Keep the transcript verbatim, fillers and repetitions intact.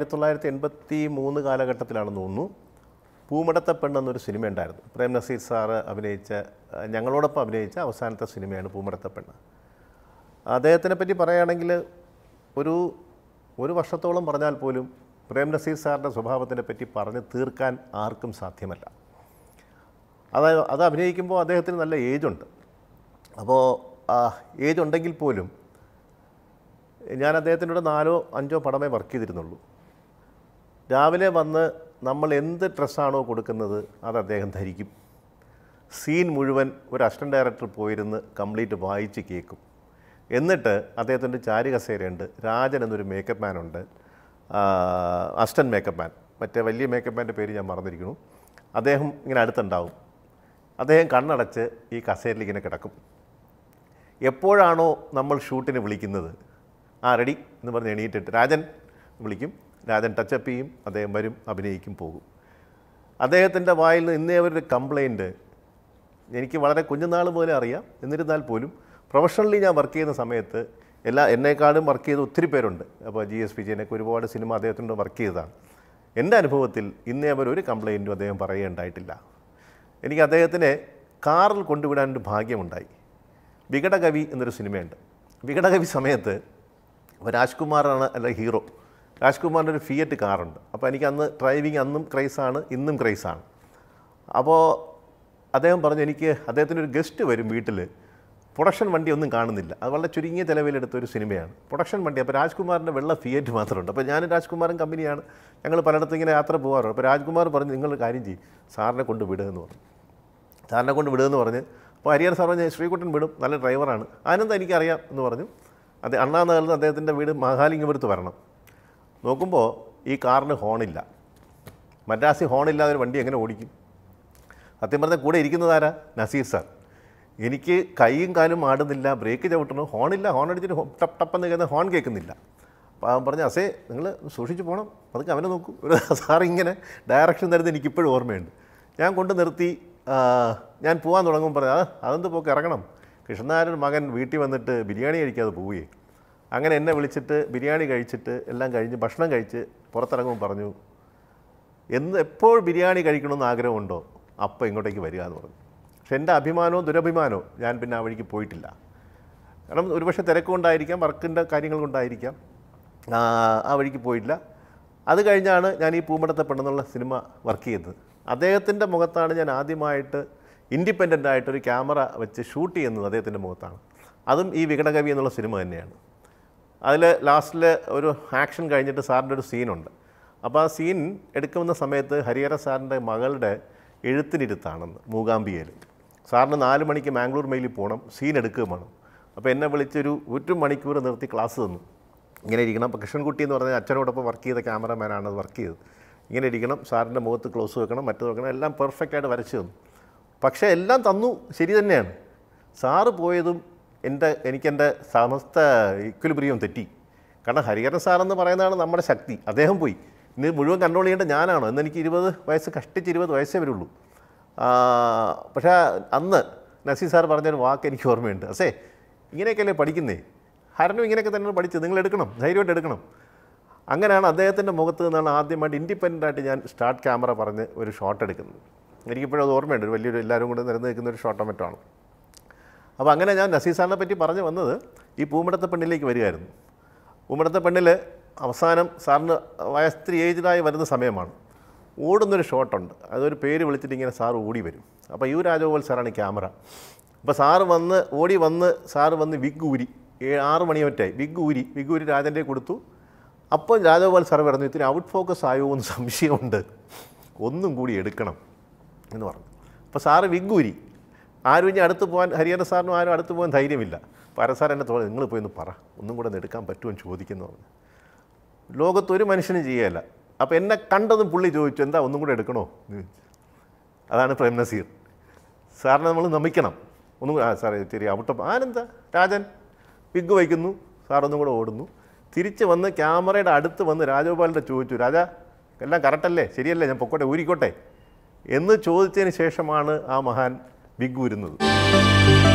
ആയിരത്തി തൊള്ളായിരത്തി എൺപത്തി മൂന്ന് കാലഘട്ടത്തിലാണെന്ന് തോന്നുന്നു പൂമടത്തെ പെണ്ണെന്നൊരു സിനിമ ഉണ്ടായിരുന്നു. പ്രേം നസീർ സാറ് അഭിനയിച്ച, ഞങ്ങളോടൊപ്പം അഭിനയിച്ച അവസാനത്തെ സിനിമയാണ് പൂമടത്തെ പെണ്ണ്. അദ്ദേഹത്തിനെ പറ്റി പറയുകയാണെങ്കിൽ ഒരു ഒരു വർഷത്തോളം പറഞ്ഞാൽ പോലും പ്രേം നസീർ സാറിൻ്റെ സ്വഭാവത്തിനെ പറ്റി പറഞ്ഞ് തീർക്കാൻ ആർക്കും സാധ്യമല്ല. അത് അത് അഭിനയിക്കുമ്പോൾ അദ്ദേഹത്തിന് നല്ല ഏജുണ്ട്. അപ്പോൾ ഏജ് ഉണ്ടെങ്കിൽ പോലും ഞാൻ അദ്ദേഹത്തിനോട് നാലോ അഞ്ചോ പടമേ വർക്ക് ചെയ്തിരുന്നുള്ളൂ. രാവിലെ വന്ന് നമ്മൾ എന്ത് ഡ്രസ്സാണോ കൊടുക്കുന്നത് അത് അദ്ദേഹം ധരിക്കും. സീൻ മുഴുവൻ ഒരു അസിസ്റ്റൻറ്റ് ഡയറക്ടർ പോയിരുന്ന് കംപ്ലീറ്റ് വായിച്ച് കേൾക്കും. എന്നിട്ട് അദ്ദേഹത്തിൻ്റെ ചാരി കസേരയുണ്ട്, രാജൻ എന്നൊരു മേക്കപ്പ് മാനുണ്ട്, അസിസ്റ്റൻറ്റ് മേക്കപ്പ് മാൻ, മറ്റേ വലിയ മേക്കപ്പ് മാൻ്റെ പേര് ഞാൻ മറന്നിരിക്കുന്നു. അദ്ദേഹം ഇങ്ങനെ അടുത്തുണ്ടാവും. അദ്ദേഹം കണ്ണടച്ച് ഈ കസേരയിൽ ഇങ്ങനെ കിടക്കും. എപ്പോഴാണോ നമ്മൾ ഷൂട്ടിന് വിളിക്കുന്നത്, ആ റെഡി എന്ന് പറഞ്ഞ് എണീറ്റിട്ട് രാജൻ വിളിക്കും. രാജൻ ടച്ചപ്പ് ചെയ്യും, അദ്ദേഹം വരും, അഭിനയിക്കും, പോകും. അദ്ദേഹത്തിൻ്റെ വായിൽ നിന്ന് ഇന്നേ ഒരു കംപ്ലയിൻറ്റ് എനിക്ക് വളരെ കുഞ്ഞുനാൾ മുതലേ അറിയാം. എന്നിരുന്നാൽ പോലും പ്രൊഫഷണലി ഞാൻ വർക്ക് ചെയ്യുന്ന സമയത്ത് എല്ലാ എന്നെക്കാളും വർക്ക് ചെയ്ത ഒത്തിരി പേരുണ്ട്. അപ്പോൾ ജി എസ് വിജയനൊക്കെ ഒരുപാട് സിനിമ അദ്ദേഹത്തിൻ്റെ വർക്ക് ചെയ്തതാണ്. എൻ്റെ അനുഭവത്തിൽ ഇന്നേ അവർ ഒരു കംപ്ലയിൻറ്റും അദ്ദേഹം പറയുകയുണ്ടായിട്ടില്ല. എനിക്ക് അദ്ദേഹത്തിനെ കാറിൽ കൊണ്ടുവിടാനൊരു ഭാഗ്യമുണ്ടായി. വികടകവി എന്നൊരു സിനിമയുണ്ട്. വികടകവി സമയത്ത് രാജ്കുമാറാണ് അല്ല ഹീറോ. രാജ്കുമാറിൻ്റെ ഒരു ഫിയറ്റ് കാറുണ്ട്. അപ്പോൾ എനിക്ക് അന്ന് ഡ്രൈവിങ് അന്നും ക്രൈസാണ്, ഇന്നും ക്രൈസാണ്. അപ്പോൾ അദ്ദേഹം പറഞ്ഞു എനിക്ക് അദ്ദേഹത്തിനൊരു ഗസ്റ്റ് വരും വീട്ടിൽ, പ്രൊഡക്ഷൻ വണ്ടി ഒന്നും കാണുന്നില്ല, അത് വളരെ ചുരുങ്ങിയ ചിലവിലെടുത്തൊരു സിനിമയാണ് പ്രൊഡക്ഷൻ വണ്ടി. അപ്പോൾ രാജ്കുമാറിൻ്റെ വെള്ള ഫിയറ്റ് മാത്രമുണ്ട്. അപ്പോൾ ഞാൻ രാജ്കുമാറും കമ്പനിയാണ്, ഞങ്ങൾ പലയിടത്തും ഇങ്ങനെ യാത്ര പോകാറുണ്ട്. അപ്പോൾ രാജ്കുമാർ പറഞ്ഞു നിങ്ങളൊരു കാര്യം ചെയ്യും, സാറിനെ കൊണ്ട് വിടുകയെന്ന് പറഞ്ഞു. സാറിനെ കൊണ്ട് വിടുകയെന്ന് പറഞ്ഞ് അപ്പോൾ ഹരിഹർ സാർ പറഞ്ഞ് ശ്രീകുട്ടൻ വിടും, നല്ല ഡ്രൈവറാണ്. ആനന്ദ എനിക്കറിയാം എന്ന് പറഞ്ഞു. അത് അണ്ണാനഗറിൽ അദ്ദേഹത്തിൻ്റെ വീട് മഹാലിംഗപുരത്ത് വരണം. നോക്കുമ്പോൾ ഈ കാറിന് ഹോണില്ല. മദ്രാസിൽ ഹോണില്ലാതെ ഒരു വണ്ടി എങ്ങനെ ഓടിക്കും? സത്യം പറഞ്ഞാൽ കൂടെ ഇരിക്കുന്നതാരാ? നസീർ സാർ. എനിക്ക് കൈയും കാലും ആടുന്നില്ല, ബ്രേക്ക് ചവിട്ടണോ, ഹോണില്ല, ഹോൺ അടിച്ചിട്ട് ടപ്പ് ടപ്പെന്ന് കേൾക്കുന്ന ഹോൺ കേൾക്കുന്നില്ല. അപ്പോൾ അവൻ പറഞ്ഞു അസേ നിങ്ങൾ സൂക്ഷിച്ച് പോകണം, അതൊക്കെ അവനെ നോക്കും. ഒരു സാർ ഇങ്ങനെ ഡയറക്ഷൻ തരുന്നത് എനിക്കിപ്പോഴും ഓർമ്മയുണ്ട്. ഞാൻ കൊണ്ട് നിർത്തി ഞാൻ പോകാൻ തുടങ്ങുമ്പോൾ പറഞ്ഞു ആ അതെന്ത് പോക്ക് ഇറങ്ങണം, കൃഷ്ണനായരുടെ മകൻ വീട്ടിൽ വന്നിട്ട് ബിരിയാണി കഴിക്കാതെ പോവുകയെ. അങ്ങനെ എന്നെ വിളിച്ചിട്ട് ബിരിയാണി കഴിച്ചിട്ട് എല്ലാം കഴിഞ്ഞ് ഭക്ഷണം കഴിച്ച് പുറത്തിറങ്ങുമ്പോൾ പറഞ്ഞു എന്ന് എപ്പോൾ ബിരിയാണി കഴിക്കണമെന്ന് ആഗ്രഹമുണ്ടോ അപ്പം ഇങ്ങോട്ടേക്ക് വരിക എന്ന് പറഞ്ഞു. പക്ഷെ എൻ്റെ അഭിമാനവും ദുരഭിമാനവും ഞാൻ പിന്നെ ആ വഴിക്ക് പോയിട്ടില്ല. കാരണം ഒരുപക്ഷെ തിരക്കുകൊണ്ടായിരിക്കാം, വർക്കിൻ്റെ കാര്യങ്ങൾ കൊണ്ടായിരിക്കാം ആ വഴിക്ക് പോയിട്ടില്ല. അത് കഴിഞ്ഞാണ് ഞാൻ ഈ പൂമടത്തെ പെണ്ണെന്നുള്ള സിനിമ വർക്ക് ചെയ്തത്. അദ്ദേഹത്തിൻ്റെ മുഖത്താണ് ഞാൻ ആദ്യമായിട്ട് ഇൻഡിപെൻഡൻ്റ് ആയിട്ടൊരു ക്യാമറ വെച്ച് ഷൂട്ട് ചെയ്യുന്നത് അദ്ദേഹത്തിൻ്റെ മുഖത്താണ്. അതും ഈ വികടകവി എന്നുള്ള സിനിമ തന്നെയാണ്. അതിൽ ലാസ്റ്റിൽ ഒരു ആക്ഷൻ കഴിഞ്ഞിട്ട് സാറിൻ്റെ ഒരു സീനുണ്ട്. അപ്പോൾ ആ സീൻ എടുക്കുന്ന സമയത്ത് ഹരിഹര സാറിൻ്റെ മകളുടെ എഴുത്തിനിരുത്താണെന്ന് മൂകാംബികയിൽ. സാറിന് നാല് മണിക്ക് മാംഗ്ലൂർ മെയിലിൽ പോകണം, സീൻ എടുക്കുകയും വേണം. അപ്പോൾ എന്നെ വിളിച്ചൊരു ഒരു മണിക്കൂർ നിർത്തി ക്ലാസ് തന്നു. ഇങ്ങനെ ഇരിക്കണം. അപ്പോൾ കൃഷ്ണൻകുട്ടി എന്ന് പറഞ്ഞാൽ അച്ഛനോടൊപ്പം വർക്ക് ചെയ്ത ക്യാമറമാനാണ് അത് വർക്ക് ചെയ്തത്. ഇങ്ങനെ ഇരിക്കണം, സാറിൻ്റെ മുഖത്ത് ക്ലോസ് വെക്കണം, മറ്റു വെക്കണം, എല്ലാം പെർഫെക്റ്റായിട്ട് വരച്ചു തന്നു. പക്ഷേ എല്ലാം തന്നു, ശരി തന്നെയാണ്. സാറ് പോയതും എൻ്റെ എനിക്കെൻ്റെ സമസ്ത ഇക്വലിബ്രിയം തെറ്റി. കാരണം ഹരിഹരൻ സാറെന്ന് പറയുന്നതാണ് നമ്മുടെ ശക്തി. അദ്ദേഹം പോയി. ഇനി മുഴുവൻ കൺട്രോൾ ചെയ്യേണ്ട ഞാനാണോ? എന്നെനിക്ക് ഇരുപത് വയസ്സ് കഷ്ടിച്ച് ഇരുപത് വയസ്സേ വരുള്ളൂ. പക്ഷേ അന്ന് നസീർ സാർ പറഞ്ഞൊരു വാക്ക് എനിക്ക് ഓർമ്മയുണ്ട്. അസേ ഇങ്ങനെയൊക്കെയല്ലേ പഠിക്കുന്നേ, ഹരനും ഇങ്ങനെയൊക്കെ തന്നെ പഠിച്ച്, നിങ്ങൾ എടുക്കണം, ധൈര്യമായിട്ട് എടുക്കണം. അങ്ങനെയാണ് അദ്ദേഹത്തിൻ്റെ മുഖത്ത് നിന്നാണ് ആദ്യമായിട്ട് ഇൻഡിപെൻഡൻ്റായിട്ട് ഞാൻ സ്റ്റാർട്ട് ക്യാമറ പറഞ്ഞ് ഒരു ഷോട്ട് എടുക്കുന്നത്. എനിക്കിപ്പോഴും അത് ഓർമ്മയുണ്ട്. ഒരു വലിയൊരു എല്ലാവരും കൂടെ നിരന്ന് നിൽക്കുന്ന ഒരു ഷോട്ടോ മറ്റോ ആണ്. അപ്പോൾ അങ്ങനെ ഞാൻ നസീർ സാറിനെ പറ്റി പറഞ്ഞു വന്നത് ഈ പൂമടത്തെ പെണ്ണിലേക്ക് വരികയായിരുന്നു. പൂമടത്തെ പെണ്ണിൽ അവസാനം സാറിന് വയസ്ത്രി ഏജ്ഡായി വരുന്ന സമയമാണ്. ഓടുന്നൊരു ഷോട്ടുണ്ട്, അതൊരു പേര് വിളിച്ചിട്ട് ഇങ്ങനെ സാറ് ഓടി വരും. അപ്പോൾ യു രാജഗോപാൽ സാറാണ് ക്യാമറ. അപ്പോൾ സാറ് വന്ന് ഓടി വന്ന് സാറ് വന്ന് വിഗ് ഊരി, ഏഴ് ആറ് മണിയൊറ്റായി വിഗ് ഊരി വിഗ് ഊരി രാജൻ്റെ കൊടുത്തു. അപ്പം രാജഗോപാൽ സാർ പറഞ്ഞു ഇത്തിരി ഔട്ട് ഫോക്കസ് ആയോ എന്ന് സംശയമുണ്ട്, ഒന്നും കൂടി എടുക്കണം എന്ന് പറഞ്ഞു. അപ്പോൾ സാറ് വിഗ് ഊരി. ആരും ഇനി അടുത്ത് പോകാൻ ഹരിഹര സാറിനും ആരും അടുത്ത് പോകാൻ ധൈര്യമില്ല. പര സാർ എന്നെ തോന്നി നിങ്ങൾ പോയി ഒന്ന് പറ, ഒന്നും കൂടെ ഒന്ന് എടുക്കാൻ പറ്റുമെന്ന് ചോദിക്കുന്നു പറഞ്ഞു. ലോകത്തൊരു മനുഷ്യനും ചെയ്യുകയല്ല. അപ്പോൾ എന്നെ കണ്ടതും പുള്ളി ചോദിച്ചു എന്താ ഒന്നും കൂടെ എടുക്കണോ എന്ന് ചോദിച്ചു. അതാണ് പ്രേം നസീർ സാറിനെ നമ്മൾ നമിക്കണം. ഒന്നും കൂടെ ആ സാറേ ഇത്തിരി ഔട്ട് ഓഫ് ആനെന്താ രാജൻ വിഗ് വയ്ക്കുന്നു. സാറൊന്നും കൂടെ ഓടുന്നു. തിരിച്ച് വന്ന് ക്യാമറയുടെ അടുത്ത് വന്ന് രാജഗോപാലിൻ്റെ ചോദിച്ചു രാജാ എല്ലാം കറക്റ്റല്ലേ, ശരിയല്ലേ, ഞാൻ പൊക്കോട്ടെ ഊരിക്കോട്ടെ എന്ന് ചോദിച്ചതിന് ശേഷമാണ് ആ മഹാൻ വിഗ് ഊരുന്നത്.